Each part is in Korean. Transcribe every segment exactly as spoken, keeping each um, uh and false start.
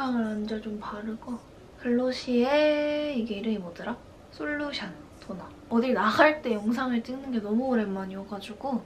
영상을 먼저 좀 바르고 글로시의 이게 이름이 뭐더라? 솔루션 토너. 어딜 나갈 때 영상을 찍는 게 너무 오랜만이어가지고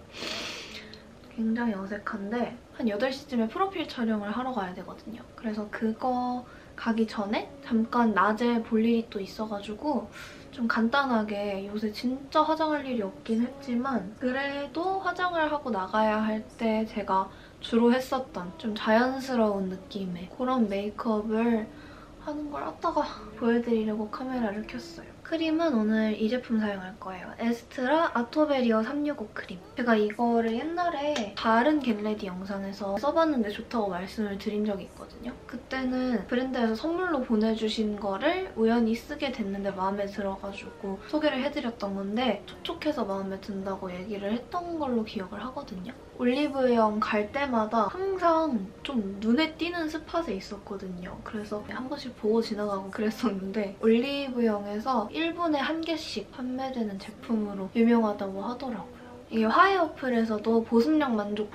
굉장히 어색한데 한 여덟 시쯤에 프로필 촬영을 하러 가야 되거든요. 그래서 그거 가기 전에 잠깐 낮에 볼 일이 또 있어가지고 좀 간단하게 요새 진짜 화장할 일이 없긴 했지만 그래도 화장을 하고 나가야 할 때 제가 주로 했었던 좀 자연스러운 느낌의 그런 메이크업을 하는 걸 아따가 보여드리려고 카메라를 켰어요. 크림은 오늘 이 제품 사용할 거예요. 에스트라 아토베리어 삼백육십오 크림. 제가 이거를 옛날에 다른 겟레디 영상에서 써봤는데 좋다고 말씀을 드린 적이 있거든요. 그때는 브랜드에서 선물로 보내주신 거를 우연히 쓰게 됐는데 마음에 들어가지고 소개를 해드렸던 건데 촉촉해서 마음에 든다고 얘기를 했던 걸로 기억을 하거든요. 올리브영 갈 때마다 항상 좀 눈에 띄는 스팟에 있었거든요. 그래서 한 번씩 보고 지나가고 그랬었는데 올리브영에서 일 분에 한 개씩 판매되는 제품으로 유명하다고 하더라고요. 이게 화해 어플에서도 보습력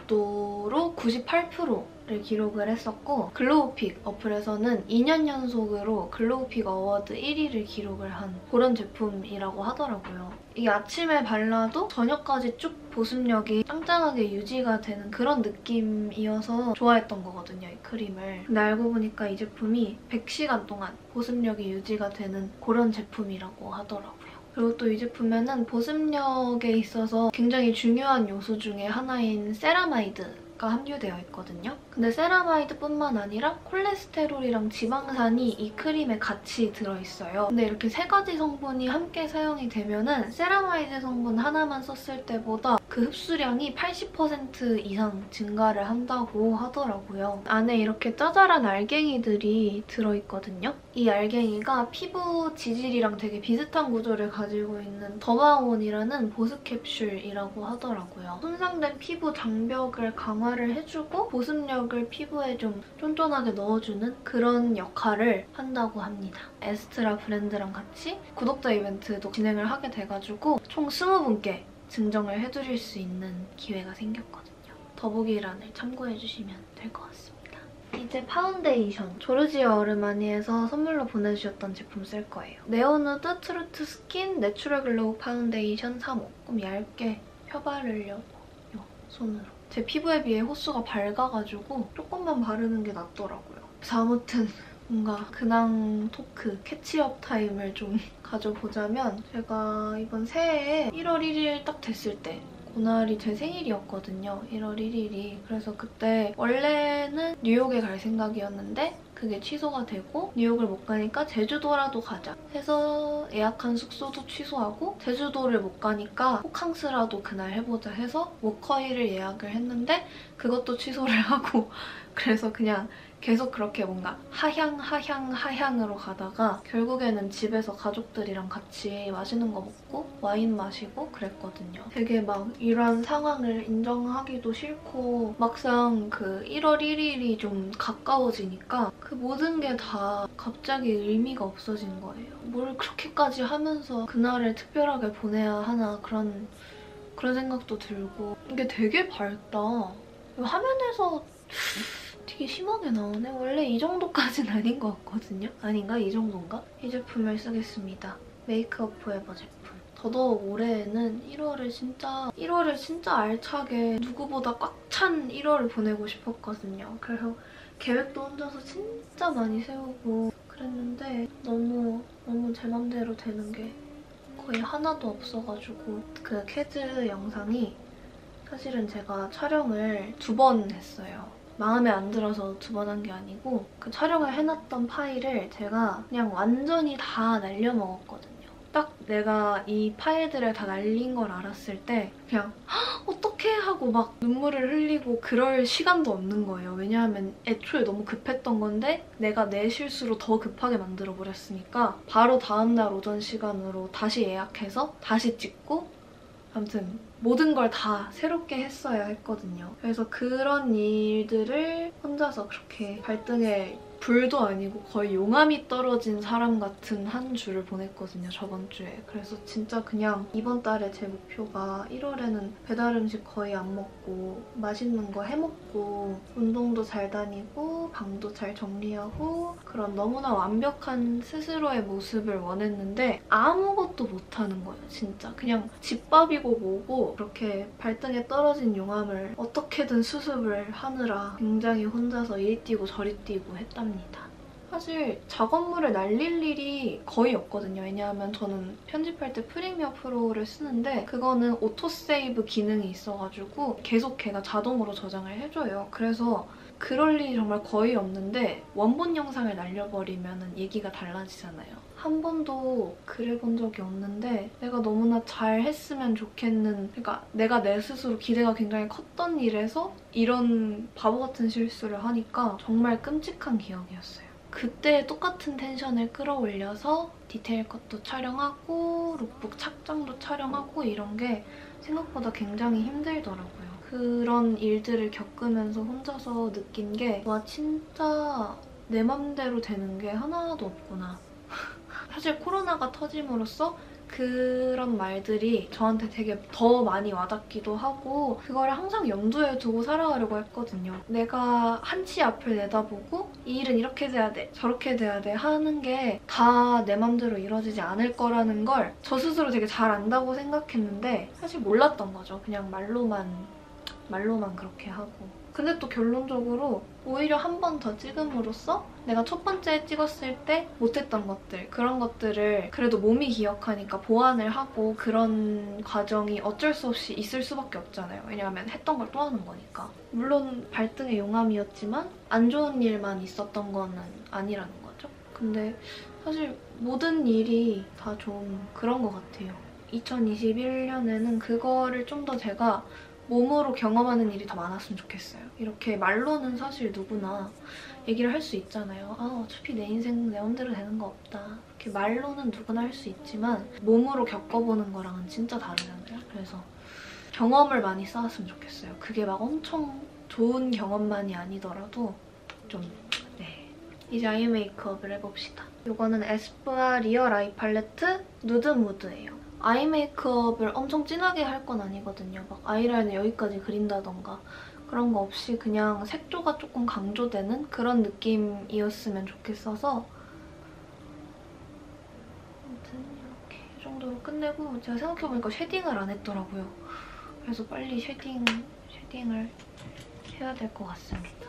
만족도로 구십팔 퍼센트를 기록을 했었고 글로우픽 어플에서는 이 년 연속으로 글로우픽 어워드 일 위를 기록을 한 그런 제품이라고 하더라고요. 이게 아침에 발라도 저녁까지 쭉 보습력이 짱짱하게 유지가 되는 그런 느낌이어서 좋아했던 거거든요, 이 크림을. 근데 알고 보니까 이 제품이 백 시간 동안 보습력이 유지가 되는 그런 제품이라고 하더라고요. 그리고 또 이 제품에는 보습력에 있어서 굉장히 중요한 요소 중에 하나인 세라마이드가 함유되어 있거든요. 근데 세라마이드뿐만 아니라 콜레스테롤이랑 지방산이 이 크림에 같이 들어있어요. 근데 이렇게 세 가지 성분이 함께 사용이 되면은 세라마이드 성분 하나만 썼을 때보다 그 흡수량이 팔십 퍼센트 이상 증가를 한다고 하더라고요. 안에 이렇게 짜잘한 알갱이들이 들어있거든요. 이 알갱이가 피부 지질이랑 되게 비슷한 구조를 가지고 있는 더마온이라는 보습 캡슐이라고 하더라고요. 손상된 피부 장벽을 강화를 해주고 보습력을 피부에 좀 쫀쫀하게 넣어주는 그런 역할을 한다고 합니다. 에스트라 브랜드랑 같이 구독자 이벤트도 진행을 하게 돼가지고 총 이십 분께 증정을 해드릴 수 있는 기회가 생겼거든요. 더보기란을 참고해주시면 될 것 같습니다. 이제 파운데이션. 조르지아 어르마니에서 선물로 보내주셨던 제품 쓸 거예요. 네오누드 트루트 스킨 내추럴 글로우 파운데이션 삼 호. 조금 얇게 펴바르려고 요 손으로. 제 피부에 비해 호수가 밝아가지고 조금만 바르는 게 낫더라고요. 그래서 아무튼 뭔가 근황 토크, 캐치업 타임을 좀 가져보자면 제가 이번 새해에 일월 일일 딱 됐을 때 그날이 제 생일이었거든요. 일월 일일이. 그래서 그때 원래는 뉴욕에 갈 생각이었는데 그게 취소가 되고 뉴욕을 못 가니까 제주도라도 가자 해서 예약한 숙소도 취소하고 제주도를 못 가니까 호캉스라도 그날 해보자 해서 워커힐을 예약을 했는데 그것도 취소를 하고 그래서 그냥 계속 그렇게 뭔가 하향, 하향, 하향으로 가다가 결국에는 집에서 가족들이랑 같이 맛있는 거 먹고 와인 마시고 그랬거든요. 되게 막 이런 상황을 인정하기도 싫고 막상 그 일월 일일이 좀 가까워지니까 그 모든 게 다 갑자기 의미가 없어진 거예요. 뭘 그렇게까지 하면서 그날을 특별하게 보내야 하나 그런, 그런 생각도 들고 이게 되게 밝다. 화면에서 되게 심하게 나오네. 원래 이 정도까지는 아닌 것 같거든요. 아닌가? 이 정도인가? 이 제품을 쓰겠습니다. 메이크업 포에버 제품. 더더욱 올해에는 일월을 진짜 일월을 진짜 알차게 누구보다 꽉 찬 일월을 보내고 싶었거든요. 그래서 계획도 혼자서 진짜 많이 세우고 그랬는데 너무 너무 제 맘대로 되는 게 거의 하나도 없어가지고 그 캐즈 영상이 사실은 제가 촬영을 두 번 했어요. 마음에 안 들어서 두 번 한 게 아니고 그 촬영을 해놨던 파일을 제가 그냥 완전히 다 날려먹었거든요. 딱 내가 이 파일들을 다 날린 걸 알았을 때 그냥 어떡해 하고 막 눈물을 흘리고 그럴 시간도 없는 거예요. 왜냐하면 애초에 너무 급했던 건데 내가 내 실수로 더 급하게 만들어버렸으니까 바로 다음날 오전 시간으로 다시 예약해서 다시 찍고 아무튼 모든 걸 다 새롭게 했어야 했거든요. 그래서 그런 일들을 혼자서 그렇게 발등에 불도 아니고 거의 용암이 떨어진 사람 같은 한 주를 보냈거든요, 저번 주에. 그래서 진짜 그냥 이번 달에 제 목표가 일월에는 배달 음식 거의 안 먹고 맛있는 거 해먹고 운동도 잘 다니고 방도 잘 정리하고 그런 너무나 완벽한 스스로의 모습을 원했는데 아무것도 못하는 거예요, 진짜. 그냥 집밥이고 뭐고 그렇게 발등에 떨어진 용암을 어떻게든 수습을 하느라 굉장히 혼자서 이리 뛰고 저리 뛰고 했답니다. 사실 작업물을 날릴 일이 거의 없거든요. 왜냐하면 저는 편집할 때 프리미어 프로를 쓰는데 그거는 오토세이브 기능이 있어가지고 계속 걔가 자동으로 저장을 해줘요. 그래서 그럴 일이 정말 거의 없는데 원본 영상을 날려버리면 얘기가 달라지잖아요. 한 번도 그래본 적이 없는데 내가 너무나 잘 했으면 좋겠는, 그러니까 내가 내 스스로 기대가 굉장히 컸던 일에서 이런 바보 같은 실수를 하니까 정말 끔찍한 기억이었어요. 그때 똑같은 텐션을 끌어올려서 디테일 컷도 촬영하고 룩북 착장도 촬영하고 이런 게 생각보다 굉장히 힘들더라고요. 그런 일들을 겪으면서 혼자서 느낀 게 와, 진짜 내 맘대로 되는 게 하나도 없구나. 사실 코로나가 터짐으로써 그런 말들이 저한테 되게 더 많이 와닿기도 하고 그걸 항상 염두에 두고 살아가려고 했거든요. 내가 한치 앞을 내다보고 이 일은 이렇게 돼야 돼, 저렇게 돼야 돼 하는 게 다 내 맘대로 이루어지지 않을 거라는 걸 저 스스로 되게 잘 안다고 생각했는데 사실 몰랐던 거죠. 그냥 말로만 말로만 그렇게 하고. 근데 또 결론적으로 오히려 한 번 더 찍음으로써 내가 첫 번째 찍었을 때 못했던 것들, 그런 것들을 그래도 몸이 기억하니까 보완을 하고 그런 과정이 어쩔 수 없이 있을 수밖에 없잖아요. 왜냐하면 했던 걸 또 하는 거니까. 물론 발등에 용암이었지만 안 좋은 일만 있었던 거는 아니라는 거죠. 근데 사실 모든 일이 다 좀 그런 것 같아요. 이천이십일 년에는 그거를 좀 더 제가 몸으로 경험하는 일이 더 많았으면 좋겠어요. 이렇게 말로는 사실 누구나 얘기를 할 수 있잖아요. 아, 어차피 내 인생 내 맘대로 되는 거 없다. 이렇게 말로는 누구나 할 수 있지만 몸으로 겪어보는 거랑은 진짜 다르잖아요. 그래서 경험을 많이 쌓았으면 좋겠어요. 그게 막 엄청 좋은 경험만이 아니더라도 좀 네. 이제 아이 메이크업을 해봅시다. 이거는 에스쁘아 리얼 아이 팔레트 누드 무드예요. 아이 메이크업을 엄청 진하게 할 건 아니거든요. 막 아이라인을 여기까지 그린다던가 그런 거 없이 그냥 색조가 조금 강조되는 그런 느낌이었으면 좋겠어서 아무튼 이렇게 이 정도로 끝내고 제가 생각해보니까 쉐딩을 안 했더라고요. 그래서 빨리 쉐딩, 쉐딩을 해야 될 것 같습니다.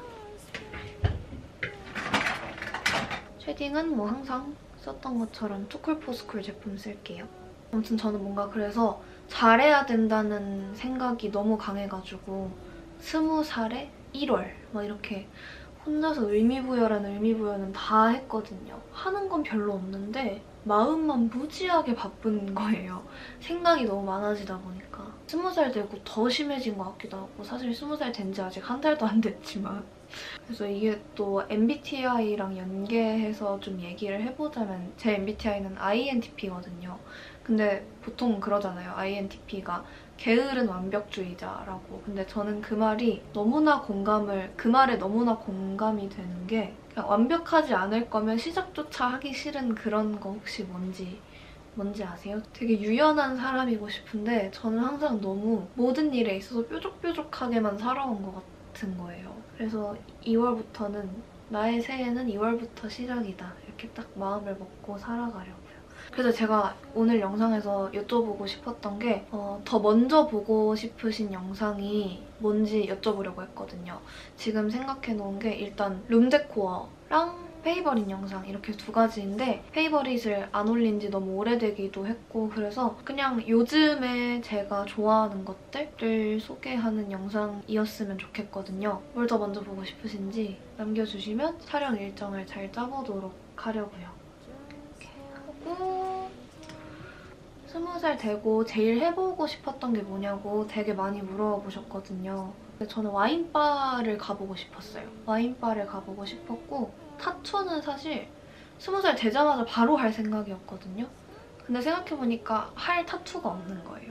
쉐딩은 뭐 항상 썼던 것처럼 투쿨포스쿨 제품 쓸게요. 아무튼 저는 뭔가 그래서 잘해야 된다는 생각이 너무 강해가지고 스무 살에 일월 막 이렇게 혼자서 의미부여라는 의미부여는 다 했거든요. 하는 건 별로 없는데 마음만 무지하게 바쁜 거예요. 생각이 너무 많아지다 보니까. 스무 살 되고 더 심해진 것 같기도 하고 사실 스무 살 된 지 아직 한 달도 안 됐지만 그래서 이게 또 엠비티아이랑 연계해서 좀 얘기를 해보자면 제 엠비티아이는 아이엔티피거든요. 근데 보통 그러잖아요. 아이엔티피가 게으른 완벽주의자라고. 근데 저는 그 말이 너무나 공감을, 그 말에 너무나 공감이 되는 게 그냥 완벽하지 않을 거면 시작조차 하기 싫은 그런 거 혹시 뭔지 뭔지 아세요? 되게 유연한 사람이고 싶은데 저는 항상 너무 모든 일에 있어서 뾰족뾰족하게만 살아온 것 같은 거예요. 그래서 이월부터는 나의 새해는 이월부터 시작이다. 이렇게 딱 마음을 먹고 살아가려고요. 그래서 제가 오늘 영상에서 여쭤보고 싶었던 게 어, 더 먼저 보고 싶으신 영상이 뭔지 여쭤보려고 했거든요. 지금 생각해놓은 게 일단 룸데코어랑 페이버릿 영상 이렇게 두 가지인데 페이버릿을 안 올린 지 너무 오래되기도 했고 그래서 그냥 요즘에 제가 좋아하는 것들을 소개하는 영상이었으면 좋겠거든요. 뭘 더 먼저 보고 싶으신지 남겨주시면 촬영 일정을 잘 짜보도록 하려고요. 이렇게 하고 스무 살 되고 제일 해보고 싶었던 게 뭐냐고 되게 많이 물어보셨거든요. 근데 저는 와인바를 가보고 싶었어요. 와인바를 가보고 싶었고 타투는 사실 스무 살 되자마자 바로 할 생각이었거든요. 근데 생각해보니까 할 타투가 없는 거예요.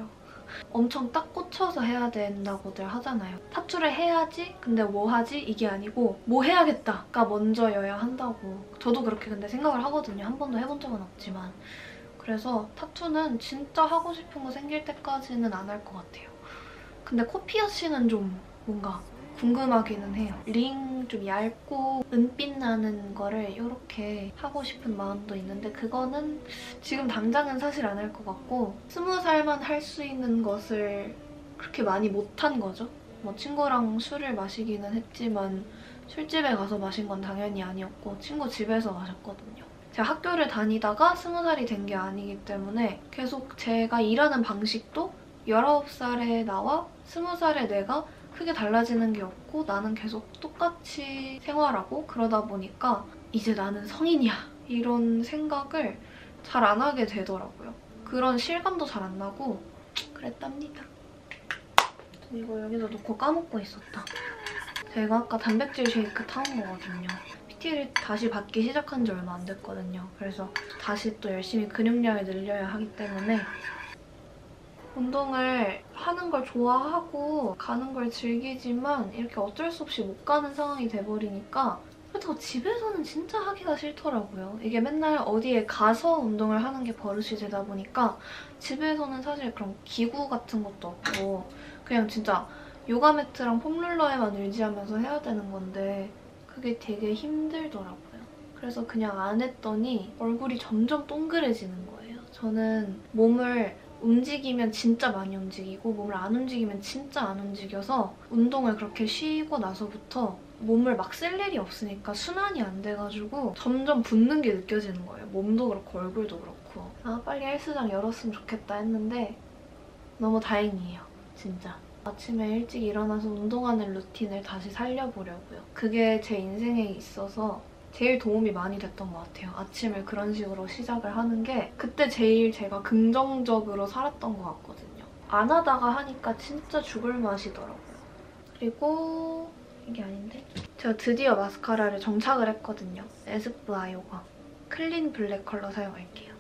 엄청 딱 꽂혀서 해야 된다고들 하잖아요. 타투를 해야지? 근데 뭐 하지? 이게 아니고 뭐 해야겠다가 먼저여야 한다고. 저도 그렇게 근데 생각을 하거든요. 한 번도 해본 적은 없지만. 그래서 타투는 진짜 하고 싶은 거 생길 때까지는 안 할 것 같아요. 근데 코 피어싱은 좀 뭔가 궁금하기는 해요. 링 좀 얇고 은빛 나는 거를 이렇게 하고 싶은 마음도 있는데 그거는 지금 당장은 사실 안 할 것 같고 스무 살만 할 수 있는 것을 그렇게 많이 못한 거죠. 뭐 친구랑 술을 마시기는 했지만 술집에 가서 마신 건 당연히 아니었고 친구 집에서 마셨거든요. 제가 학교를 다니다가 스무 살이 된 게 아니기 때문에 계속 제가 일하는 방식도 열아홉 살에 나와 스무 살에 내가 크게 달라지는 게 없고 나는 계속 똑같이 생활하고 그러다 보니까 이제 나는 성인이야 이런 생각을 잘 안 하게 되더라고요. 그런 실감도 잘 안 나고 그랬답니다. 이거 여기다 놓고 까먹고 있었다. 제가 아까 단백질 쉐이크 타온 거거든요. 피티를 다시 받기 시작한 지 얼마 안 됐거든요. 그래서 다시 또 열심히 근육량을 늘려야 하기 때문에 운동을 하는 걸 좋아하고 가는 걸 즐기지만 이렇게 어쩔 수 없이 못 가는 상황이 돼버리니까 그렇다고 집에서는 진짜 하기가 싫더라고요. 이게 맨날 어디에 가서 운동을 하는 게 버릇이 되다 보니까 집에서는 사실 그런 기구 같은 것도 없고 그냥 진짜 요가 매트랑 폼롤러에만 의지하면서 해야 되는 건데 그게 되게 힘들더라고요. 그래서 그냥 안 했더니 얼굴이 점점 동그래지는 거예요. 저는 몸을 움직이면 진짜 많이 움직이고 몸을 안 움직이면 진짜 안 움직여서 운동을 그렇게 쉬고 나서부터 몸을 막 쓸 일이 없으니까 순환이 안 돼가지고 점점 붓는 게 느껴지는 거예요. 몸도 그렇고 얼굴도 그렇고. 아 빨리 헬스장 열었으면 좋겠다 했는데 너무 다행이에요. 진짜. 아침에 일찍 일어나서 운동하는 루틴을 다시 살려보려고요. 그게 제 인생에 있어서 제일 도움이 많이 됐던 것 같아요. 아침을 그런 식으로 시작을 하는 게 그때 제일 제가 긍정적으로 살았던 것 같거든요. 안 하다가 하니까 진짜 죽을 맛이더라고요. 그리고 이게 아닌데? 제가 드디어 마스카라를 정착을 했거든요. 에스쁘 아요가 클린 블랙 컬러 사용할게요.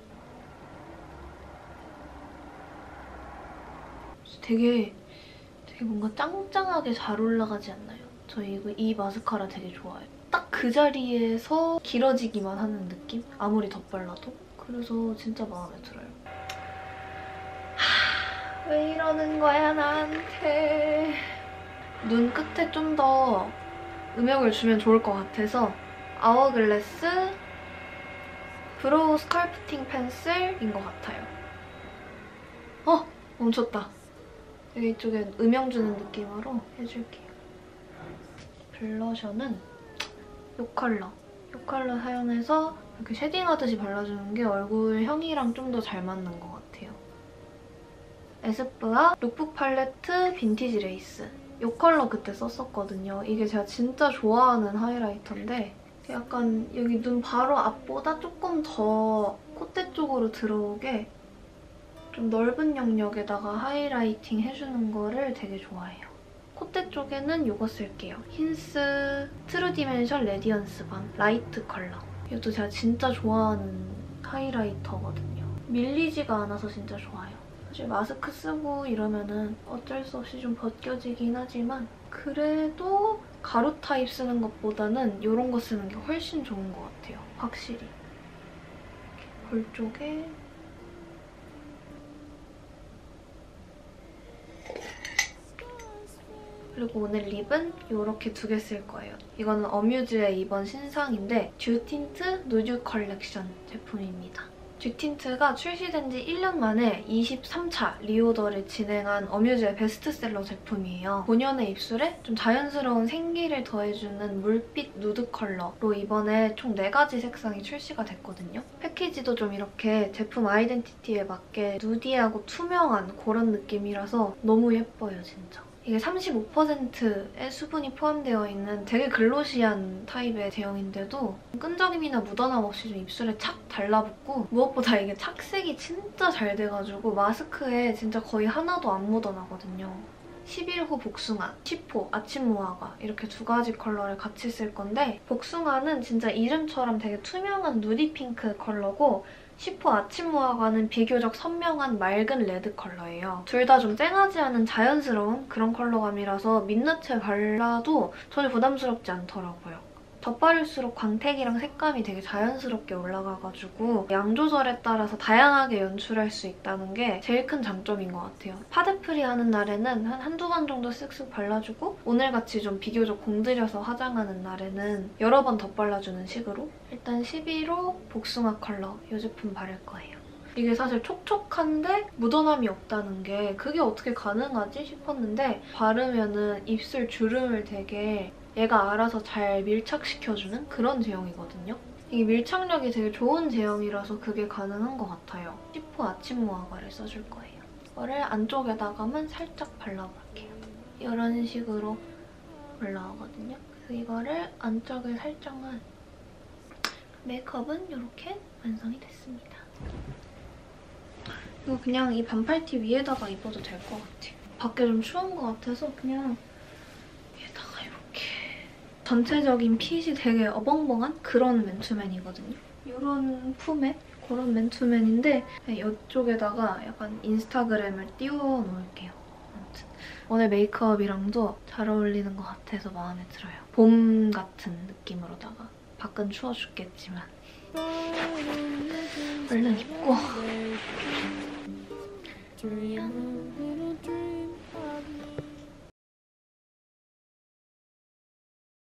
되게 되게 뭔가 짱짱하게 잘 올라가지 않나요? 저 이거 이 마스카라 되게 좋아해요. 딱 그 자리에서 길어지기만 하는 느낌? 아무리 덧발라도? 그래서 진짜 마음에 들어요. 하, 왜 이러는 거야 나한테. 눈 끝에 좀 더 음영을 주면 좋을 것 같아서 아워글래스 브로우 스컬프팅 펜슬인 것 같아요. 어! 멈췄다. 여기 이쪽에 음영 주는 느낌으로 해줄게요. 블러셔는 이 컬러. 이 컬러 사용해서 이렇게 쉐딩하듯이 발라주는 게 얼굴형이랑 좀 더 잘 맞는 것 같아요. 에스쁘아 룩북 팔레트 빈티지 레이스. 이 컬러 그때 썼었거든요. 이게 제가 진짜 좋아하는 하이라이터인데 약간 여기 눈 바로 앞보다 조금 더 콧대 쪽으로 들어오게 좀 넓은 영역에다가 하이라이팅 해주는 거를 되게 좋아해요. 콧대 쪽에는 이거 쓸게요. 힌스 트루 디멘션 레디언스 밤 라이트 컬러. 이것도 제가 진짜 좋아하는 하이라이터거든요. 밀리지가 않아서 진짜 좋아요. 사실 마스크 쓰고 이러면은 어쩔 수 없이 좀 벗겨지긴 하지만 그래도 가루 타입 쓰는 것보다는 이런 거 쓰는 게 훨씬 좋은 것 같아요. 확실히. 볼 쪽에 그리고 오늘 립은 이렇게 두 개 쓸 거예요. 이거는 어뮤즈의 이번 신상인데 듀 틴트 누드 컬렉션 제품입니다. 듀 틴트가 출시된 지 일 년 만에 이십삼 차 리오더를 진행한 어뮤즈의 베스트셀러 제품이에요. 본연의 입술에 좀 자연스러운 생기를 더해주는 물빛 누드 컬러로 이번에 총 네 가지 색상이 출시가 됐거든요. 패키지도 좀 이렇게 제품 아이덴티티에 맞게 누디하고 투명한 그런 느낌이라서 너무 예뻐요, 진짜. 이게 삼십오 퍼센트의 수분이 포함되어 있는 되게 글로시한 타입의 제형인데도 끈적임이나 묻어남 없이 좀 입술에 착 달라붙고 무엇보다 이게 착색이 진짜 잘 돼가지고 마스크에 진짜 거의 하나도 안 묻어나거든요. 십일 호 복숭아, 십 호 아침 무화과 이렇게 두 가지 컬러를 같이 쓸 건데 복숭아는 진짜 이름처럼 되게 투명한 누디 핑크 컬러고 시포 아침 무화과는 비교적 선명한 맑은 레드 컬러예요. 둘 다 좀 쨍하지 않은 자연스러운 그런 컬러감이라서 민낯에 발라도 전혀 부담스럽지 않더라고요. 덧바를수록 광택이랑 색감이 되게 자연스럽게 올라가가지고 양 조절에 따라서 다양하게 연출할 수 있다는 게 제일 큰 장점인 것 같아요. 파데프리 하는 날에는 한 한두 번 정도 쓱쓱 발라주고 오늘같이 좀 비교적 공들여서 화장하는 날에는 여러 번 덧발라주는 식으로 일단 십일 호 복숭아 컬러 이 제품 바를 거예요. 이게 사실 촉촉한데 묻어남이 없다는 게 그게 어떻게 가능하지 싶었는데 바르면은 입술 주름을 되게 얘가 알아서 잘 밀착시켜주는 그런 제형이거든요. 이게 밀착력이 되게 좋은 제형이라서 그게 가능한 것 같아요. 시포 아침 무화과를 써줄 거예요. 이거를 안쪽에다가만 살짝 발라볼게요. 이런 식으로 올라오거든요. 그래서 이거를 안쪽을 살짝만 메이크업은 이렇게 완성이 됐습니다. 이거 그냥 이 반팔티 위에다가 입어도 될 것 같아요. 밖에 좀 추운 것 같아서 그냥 위에다가 이렇게. 전체적인 핏이 되게 어벙벙한 그런 맨투맨이거든요. 이런 품의 그런 맨투맨인데 이쪽에다가 약간 인스타그램을 띄워놓을게요. 아무튼 오늘 메이크업이랑도 잘 어울리는 것 같아서 마음에 들어요. 봄 같은 느낌으로다가. 밖은 추워 죽겠지만 얼른 입고